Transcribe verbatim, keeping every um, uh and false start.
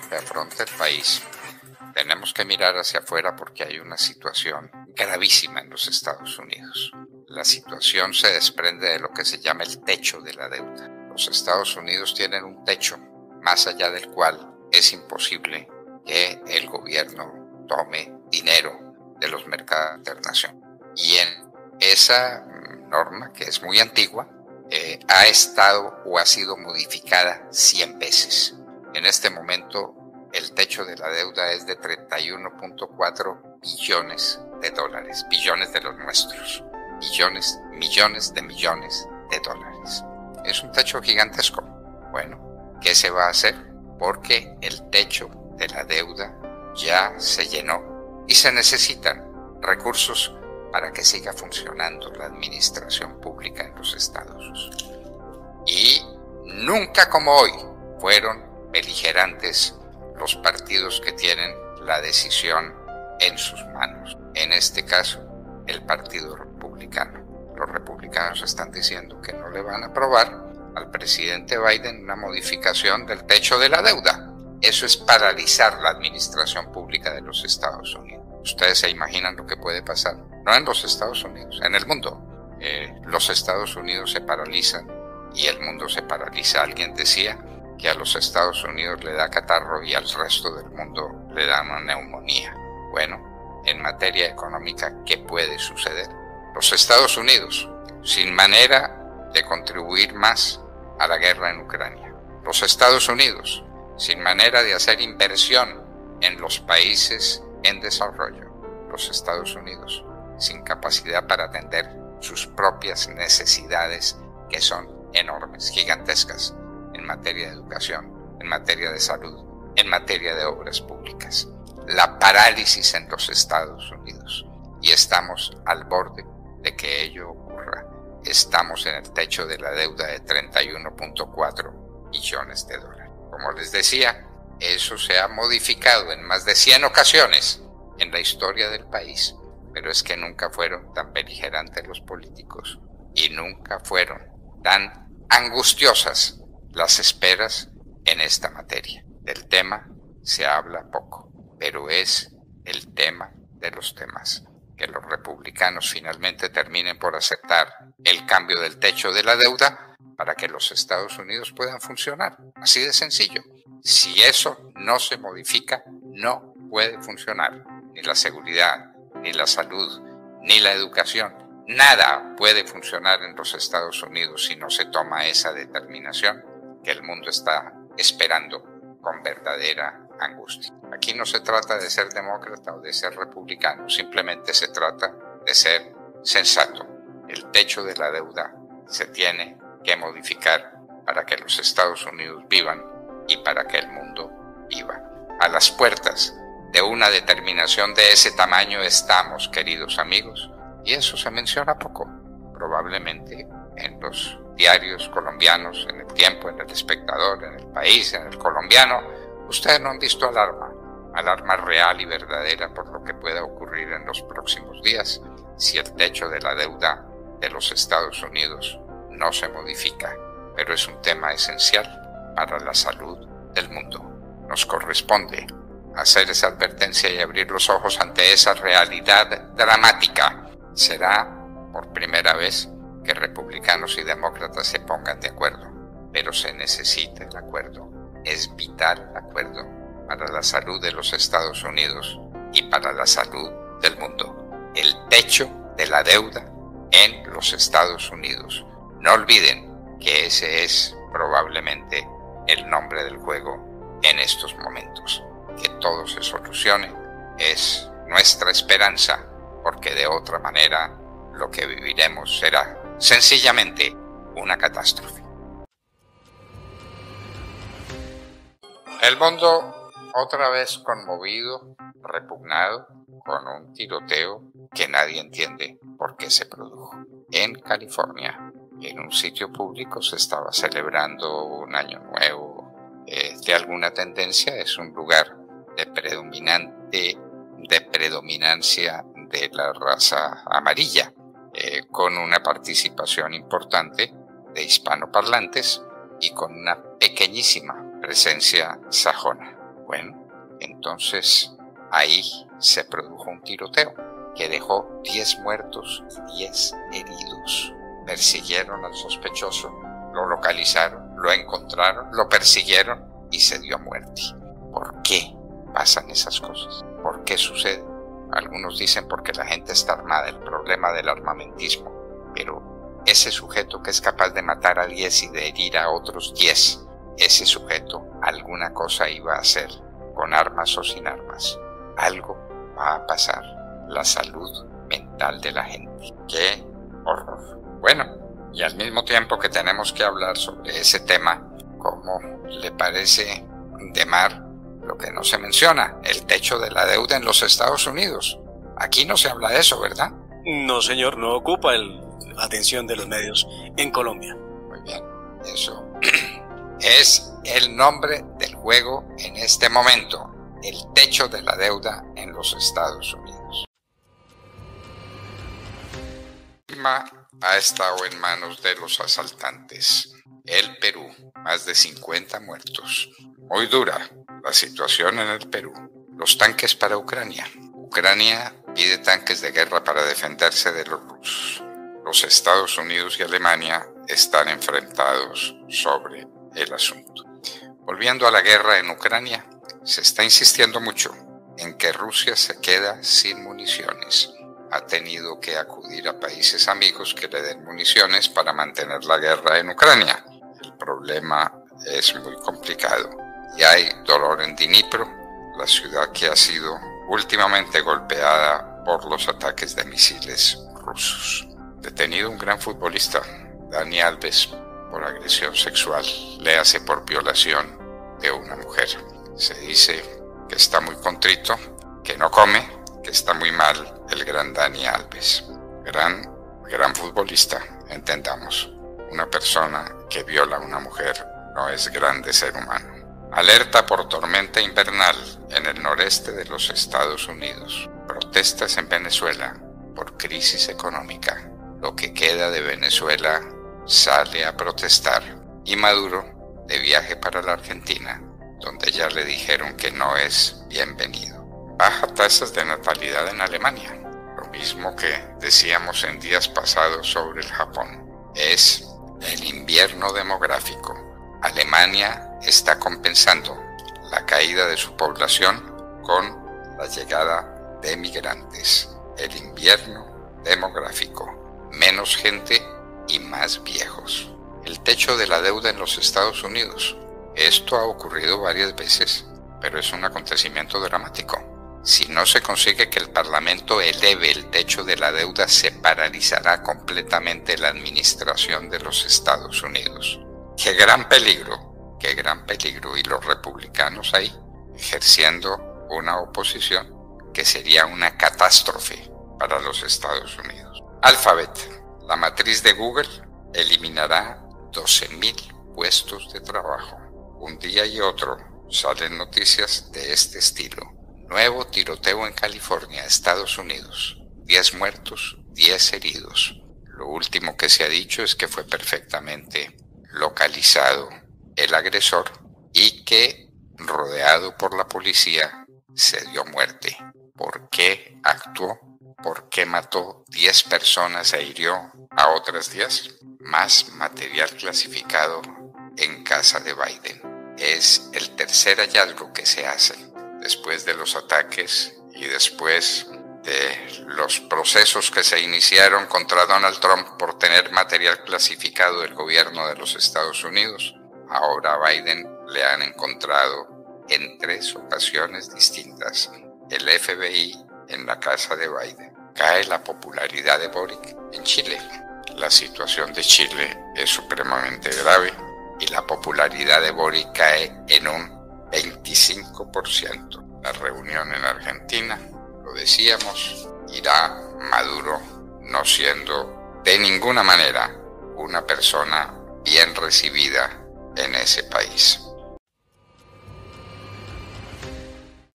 que afronta el país, tenemos que mirar hacia afuera porque hay una situación gravísima en los Estados Unidos. La situación se desprende de lo que se llama el techo de la deuda. Los Estados Unidos tienen un techo más allá del cual es imposible que el gobierno tome dinero de los mercados internacionales. Y en esa norma, que es muy antigua, eh, ha estado o ha sido modificada cien veces. En este momento, el techo de la deuda es de treinta y uno punto cuatro billones de dólares, billones de los nuestros, billones, millones de millones de dólares. Es un techo gigantesco. Bueno, ¿qué se va a hacer? Porque el techo de la deuda ya se llenó y se necesitan recursos para que siga funcionando la administración pública en los estados. Y nunca como hoy fueron beligerantes los partidos que tienen la decisión en sus manos. En este caso, el Partido Republicano. Los republicanos están diciendo que no le van a aprobar al presidente Biden una modificación del techo de la deuda. Eso es paralizar la administración pública de los Estados Unidos. Ustedes se imaginan lo que puede pasar. No en los Estados Unidos, en el mundo. Eh, los Estados Unidos se paralizan y el mundo se paraliza. Alguien decía que a los Estados Unidos le da catarro y al resto del mundo le da una neumonía. Bueno, en materia económica, ¿qué puede suceder? Los Estados Unidos, sin manera de contribuir más a la guerra en Ucrania. Los Estados Unidos, sin manera de hacer inversión en los países en desarrollo. Los Estados Unidos, sin capacidad para atender sus propias necesidades, que son enormes, gigantescas, en materia de educación, en materia de salud, en materia de obras públicas. La parálisis en los Estados Unidos. Y estamos al borde de que ello ocurra. Estamos en el techo de la deuda de treinta y uno punto cuatro billones de dólares. Como les decía, eso se ha modificado en más de cien ocasiones en la historia del país, pero es que nunca fueron tan beligerantes los políticos y nunca fueron tan angustiosas las esperas en esta materia. Del tema se habla poco, pero es el tema de los temas. Que los republicanos finalmente terminen por aceptar el cambio del techo de la deuda para que los Estados Unidos puedan funcionar. Así de sencillo. Si eso no se modifica, no puede funcionar. Ni la seguridad, ni la salud, ni la educación. Nada puede funcionar en los Estados Unidos si no se toma esa determinación que el mundo está esperando con verdadera angustia. Aquí no se trata de ser demócrata o de ser republicano, simplemente se trata de ser sensato. El techo de la deuda se tiene que modificar para que los Estados Unidos vivan y para que el mundo viva. A las puertas de una determinación de ese tamaño estamos, queridos amigos, y eso se menciona poco. Probablemente en los diarios colombianos, en El Tiempo, en El Espectador, en El País, en El Colombiano, ustedes no han visto alarma, alarma real y verdadera por lo que pueda ocurrir en los próximos días si el techo de la deuda de los Estados Unidos no se modifica. Pero es un tema esencial para la salud del mundo. Nos corresponde hacer esa advertencia y abrir los ojos ante esa realidad dramática. Será por primera vez que republicanos y demócratas se pongan de acuerdo, pero se necesita el acuerdo. Es vital el acuerdo para la salud de los Estados Unidos y para la salud del mundo. El techo de la deuda en los Estados Unidos. No olviden que ese es probablemente el nombre del juego en estos momentos. Que todo se solucione es nuestra esperanza, porque de otra manera lo que viviremos será sencillamente una catástrofe. El mundo otra vez conmovido, repugnado, con un tiroteo que nadie entiende por qué se produjo. En California, en un sitio público, se estaba celebrando un año nuevo eh, de alguna tendencia. Es un lugar de predominante, de predominancia de la raza amarilla, eh, con una participación importante de hispanoparlantes y con una pequeñísima presencia sajona. Bueno, entonces ahí se produjo un tiroteo que dejó diez muertos y diez heridos. Persiguieron al sospechoso, lo localizaron, lo encontraron, lo persiguieron y se dio muerte. ¿Por qué pasan esas cosas? ¿Por qué sucede? Algunos dicen porque la gente está armada, el problema del armamentismo, pero ese sujeto que es capaz de matar a diez y de herir a otros diez, ese sujeto alguna cosa iba a hacer, con armas o sin armas. Algo va a pasar. La salud mental de la gente. ¡Qué horror! Bueno, y al mismo tiempo que tenemos que hablar sobre ese tema, ¿cómo le parece, Demar, lo que no se menciona? El techo de la deuda en los Estados Unidos. Aquí no se habla de eso, ¿verdad? No, señor, no ocupa el, la atención de los medios en Colombia. Muy bien, eso es el nombre del juego en este momento. El techo de la deuda en los Estados Unidos. Ha estado en manos de los asaltantes. El Perú, más de cincuenta muertos. Muy dura la situación en el Perú. Los tanques para Ucrania. Ucrania pide tanques de guerra para defenderse de los rusos. Los Estados Unidos y Alemania están enfrentados sobre el asunto. Volviendo a la guerra en Ucrania, se está insistiendo mucho en que Rusia se queda sin municiones. Ha tenido que acudir a países amigos que le den municiones para mantener la guerra en Ucrania. El problema es muy complicado y hay dolor en Dnipro, la ciudad que ha sido últimamente golpeada por los ataques de misiles rusos. Detenido un gran futbolista, Dani Alves, por agresión sexual, léase por violación de una mujer. Se dice que está muy contrito, que no come, que está muy mal el gran Dani Alves. Gran, gran futbolista, entendamos. Una persona que viola a una mujer no es grande ser humano. Alerta por tormenta invernal en el noreste de los Estados Unidos. Protestas en Venezuela por crisis económica. Lo que queda de Venezuela sale a protestar. Y Maduro de viaje para la Argentina, donde ya le dijeron que no es bienvenido. Baja tasas de natalidad en Alemania, lo mismo que decíamos en días pasados sobre el Japón. Es el invierno demográfico. Alemania está compensando la caída de su población con la llegada de migrantes. El invierno demográfico. Menos gente y más viejos. El techo de la deuda en los Estados Unidos. Esto ha ocurrido varias veces, pero es un acontecimiento dramático. Si no se consigue que el Parlamento eleve el techo de la deuda, se paralizará completamente la administración de los Estados Unidos. ¡Qué gran peligro! ¡Qué gran peligro! Y los republicanos ahí, ejerciendo una oposición que sería una catástrofe para los Estados Unidos. Alphabet, la matriz de Google, eliminará doce mil puestos de trabajo. Un día y otro salen noticias de este estilo. Nuevo tiroteo en California, Estados Unidos. diez muertos, diez heridos. Lo último que se ha dicho es que fue perfectamente localizado el agresor y que, rodeado por la policía, se dio muerte. ¿Por qué actuó? ¿Por qué mató diez personas e hirió a otras diez? Más material clasificado en casa de Biden. Es el tercer hallazgo que se hace después de los ataques y después de los procesos que se iniciaron contra Donald Trump por tener material clasificado del gobierno de los Estados Unidos. Ahora a Biden le han encontrado en tres ocasiones distintas el F B I en la casa de Biden. Cae la popularidad de Boric en Chile. La situación de Chile es supremamente grave y la popularidad de Boric cae en un veinticinco por ciento. La reunión en Argentina, lo decíamos, irá Maduro no siendo de ninguna manera una persona bien recibida en ese país.